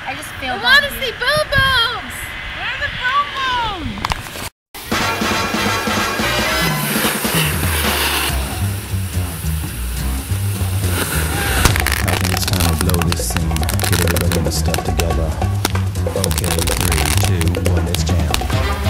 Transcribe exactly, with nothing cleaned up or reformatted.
I just feel. I want to see boom booms. Where are the boom booms? I think it's time to blow this scene. Get everybody in a step together. Okay, three, two, one, let's jam.